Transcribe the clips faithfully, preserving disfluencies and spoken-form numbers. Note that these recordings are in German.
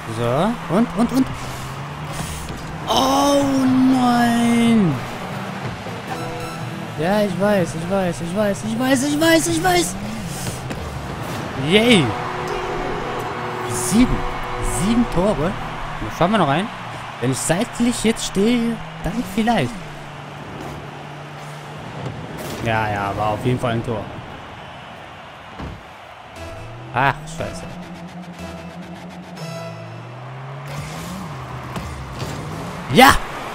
So, und, und, und. Oh nein! Ja, ich weiß, ich weiß, ich weiß, ich weiß, ich weiß, ich weiß. Yay! Sieben. Sieben Tore. Dann schauen wir noch rein. Wenn ich seitlich jetzt stehe, dann vielleicht. Ja, ja, war auf jeden Fall ein Tor. Ach, scheiße. Ja!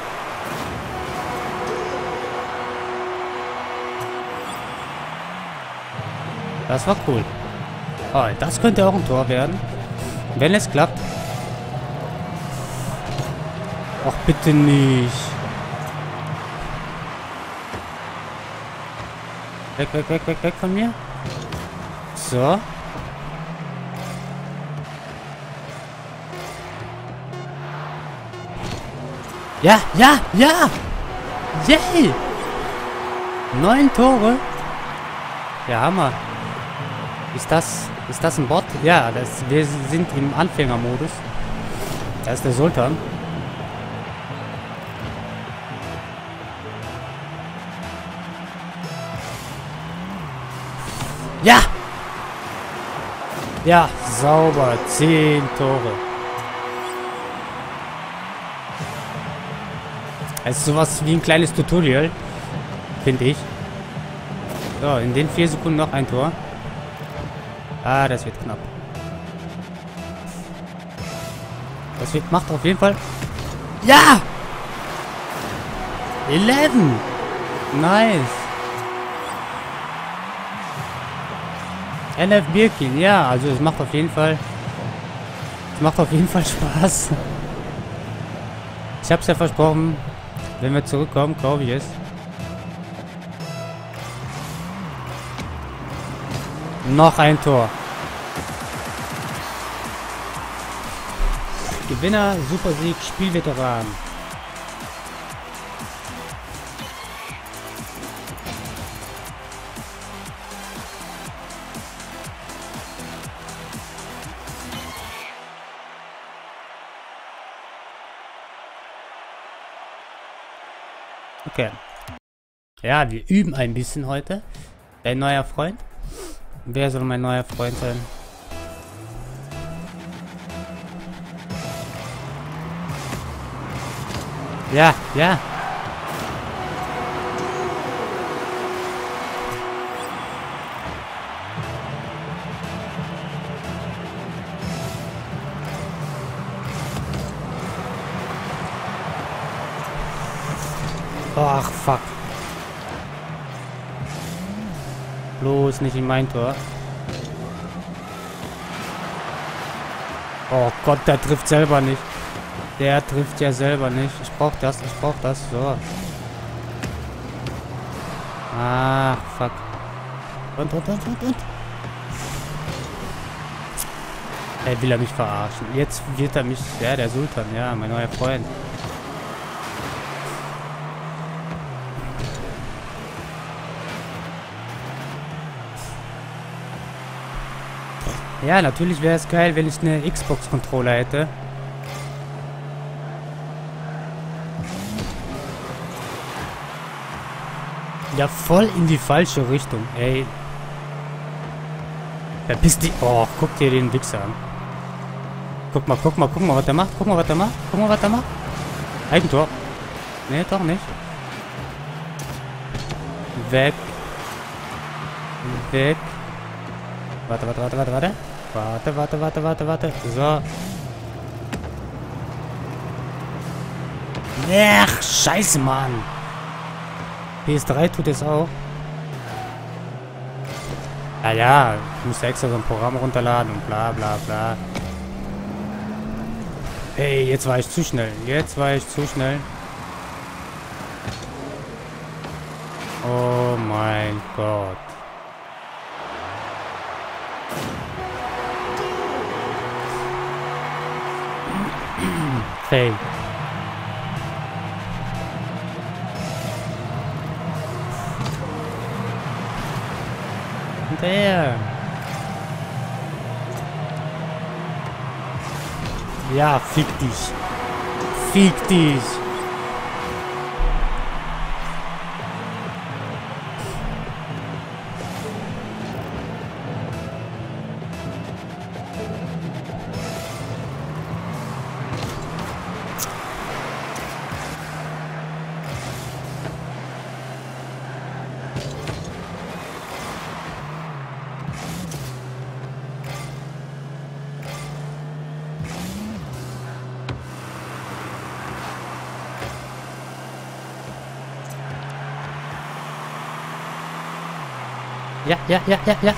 Das war cool. Oh, das könnte auch ein Tor werden. Wenn es klappt. Ach, bitte nicht. Weg, weg, weg, weg, weg von mir. So. Ja, ja, ja! Yay! Neun Tore. Ja, Hammer. Ist das, ist das ein Bot? Ja, das, wir sind im Anfängermodus. Da ist der Sultan. Ja! Ja, sauber. Zehn Tore. Es ist sowas wie ein kleines Tutorial, finde ich. So, in den vier Sekunden noch ein Tor. Ah, das wird knapp. Das wird, macht auf jeden Fall... Ja! elf! Nice! N F Birkin, ja, also es macht auf jeden Fall... Es macht auf jeden Fall Spaß. Ich hab's ja versprochen, wenn wir zurückkommen, kaufe ich es. Noch ein Tor. Gewinner, Supersieg, Spielveteran. Okay. Ja, wir üben ein bisschen heute. Ein neuer Freund. Wer soll mein neuer Freund sein? Ja, ja. Ach, fuck. Bloß nicht in mein Tor. Oh Gott, der trifft selber nicht. Der trifft ja selber nicht. Ich brauch das, ich brauch das. So. Ach, fuck. Und, und, und, und, und. Er will er mich verarschen. Jetzt wird er mich... Ja, der Sultan, ja, mein neuer Freund. Ja, natürlich wäre es geil, wenn ich eine Xbox-Controller hätte. Ja, voll in die falsche Richtung, ey. Wer bist die... Oh, guck dir den Wichser an. Guck mal, guck mal, guck mal, was der macht. Guck mal, was der macht. Guck mal, was der macht. Eigentor. Nee, doch nicht. Weg. Weg. Warte, warte, warte, warte, warte. Warte, warte, warte, warte, warte. So. Ach, scheiße, Mann. P S drei tut es auch. Ja, ja. Ich muss extra so ein Programm runterladen und bla, bla, bla. Hey, jetzt war ich zu schnell. Jetzt war ich zu schnell. Oh mein Gott. Fail. Hinterher. Ja, fick dich. Fick dich. Ja, ja, ja, ja, ja.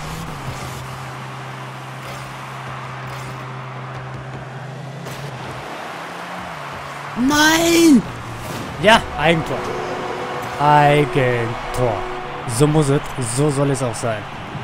Nein! Ja, Eigentor. Eigentor. So muss es. So soll es auch sein.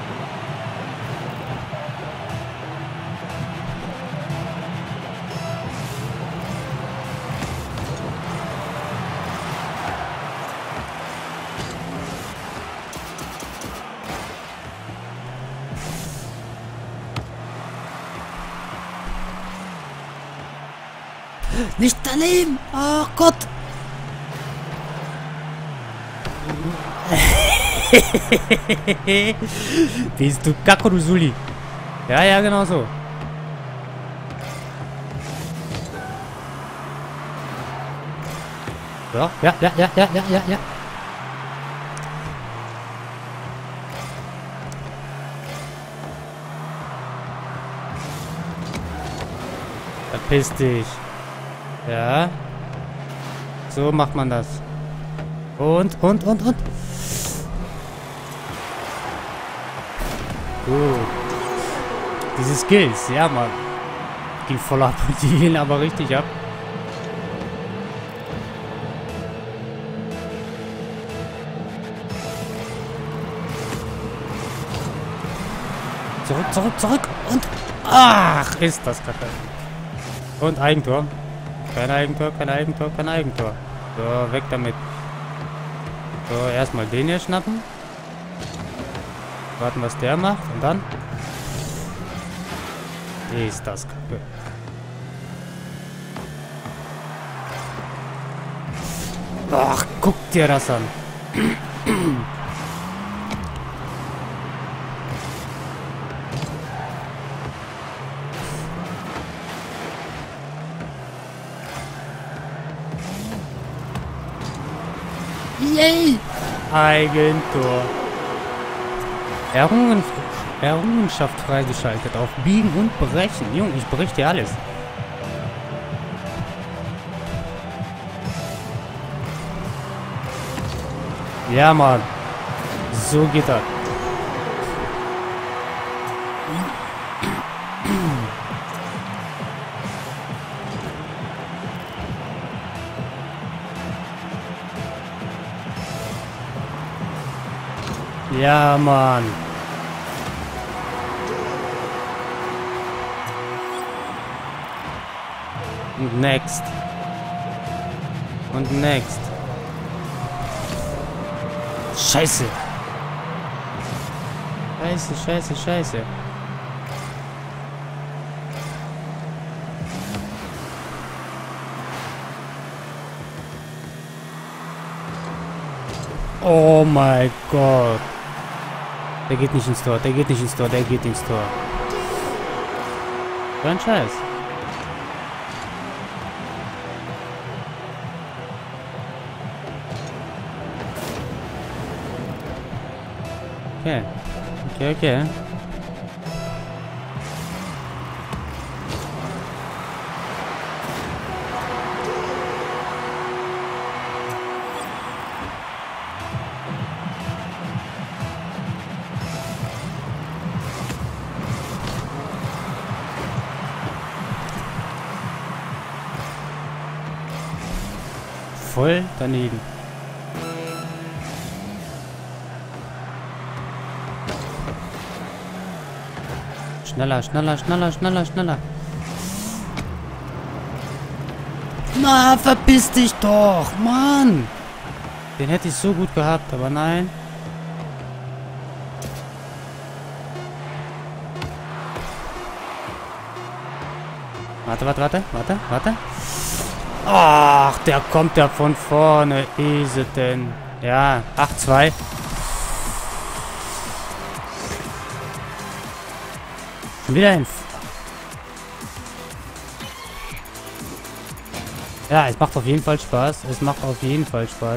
Nicht daneben! Oh Gott! Bist du Kacke, du Suli? Ja, ja, genau so. Ja, ja, ja, ja, ja, ja, ja, ja. Verpiss dich. Ja. So macht man das. Und, und, und, und. Gut. Diese Skills, ja, Mann. Gehen voll ab. Die gehen aber richtig ab. Zurück, zurück, zurück. Und. Ach, ist das kacke. Und Eigentor. Kein Eigentor, kein Eigentor, kein Eigentor. So, weg damit. So, erstmal den hier schnappen. Warten, was der macht. Und dann. Ist das kacke. Ach, guck dir das an. Yay! Eigentor. Errungen, Errungenschaft freigeschaltet auf Biegen und Brechen. Junge, ich breche dir alles. Ja, Mann. So geht das. Ja, Mann. Und next. Und next. Scheiße. Scheiße, scheiße, scheiße. Oh mein Gott. Der geht nicht ins Tor, der geht nicht ins Tor, der geht ins Tor. So ein Scheiß. Okay. Okay, okay. Voll daneben. Schneller, schneller, schneller, schneller, schneller. Na, verpiss dich doch, Mann. Den hätte ich so gut gehabt, aber nein. Warte, warte, warte, warte, warte. Ach, der kommt ja von vorne. Ist es denn? Ja, acht zwei. Wieder ein... Ja, es macht auf jeden Fall Spaß. Es macht auf jeden Fall Spaß.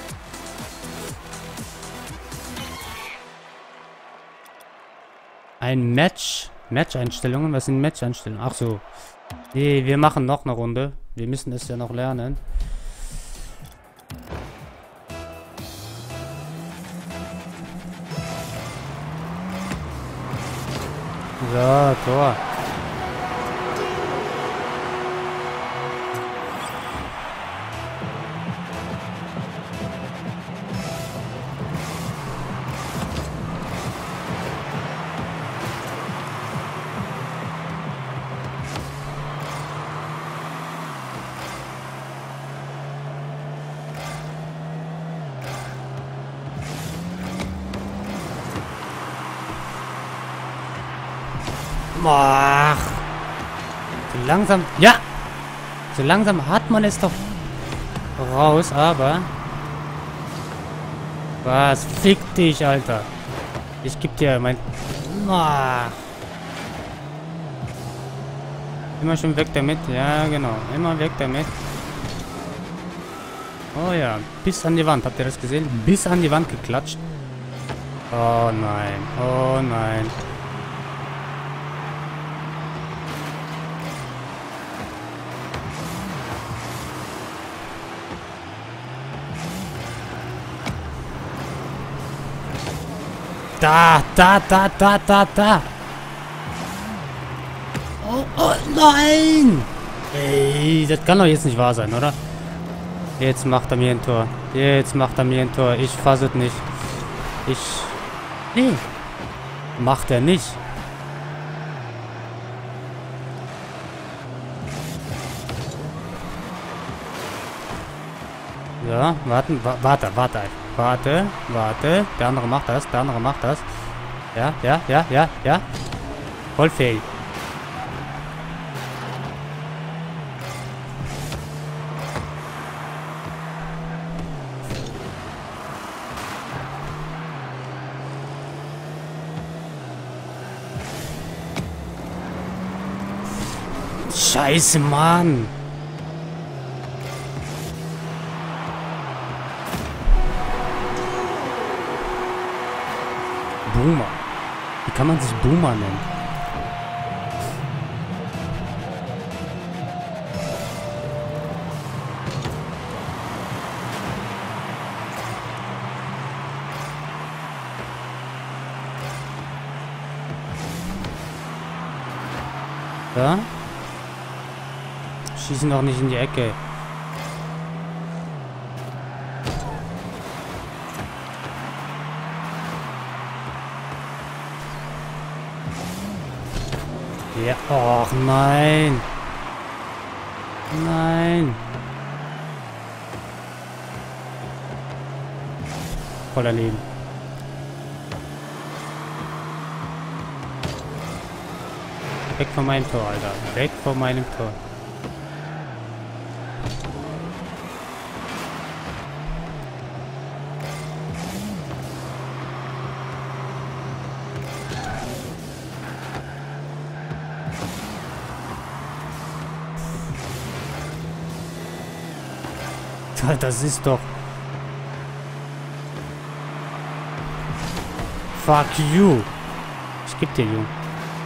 Ein Match. Match-Einstellungen? Was sind Match-Einstellungen? Ach so. Nee, wir machen noch eine Runde. Wir müssen es ja noch lernen. So, Tor. Ach. So langsam... Ja! So langsam hat man es doch raus, aber... Was? Fick dich, Alter. Ich geb dir mein... Ach. Immer schon weg damit. Ja, genau. Immer weg damit. Oh ja. Bis an die Wand. Habt ihr das gesehen? Bis an die Wand geklatscht. Oh nein. Oh nein. Da, da, da, da, da, da. Oh, oh, nein. Ey, das kann doch jetzt nicht wahr sein, oder? Jetzt macht er mir ein Tor. Jetzt macht er mir ein Tor. Ich fasse es nicht. Ich... Nee. Macht er nicht. Ja, warten, wa warte, warte. Warte, warte. Der andere macht das, der andere macht das. Ja, ja, ja, ja, ja. Voll fail. Scheiße, Mann. Boomer. Wie kann man sich Boomer nennen? Ja? Schießen doch nicht in die Ecke. Ja, och nein. Nein. Voll daneben. Weg von meinem Tor, Alter. Weg von meinem Tor. Das ist doch... Fuck you. Ich geb dir, Junge.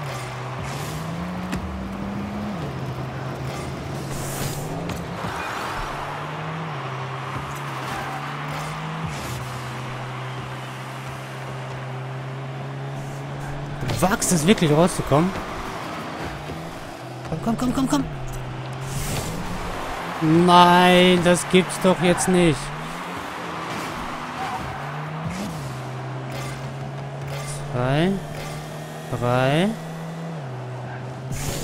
Du wagst es wirklich rauszukommen? Komm, komm, komm, komm, komm. Nein, das gibt's doch jetzt nicht. Zwei, drei.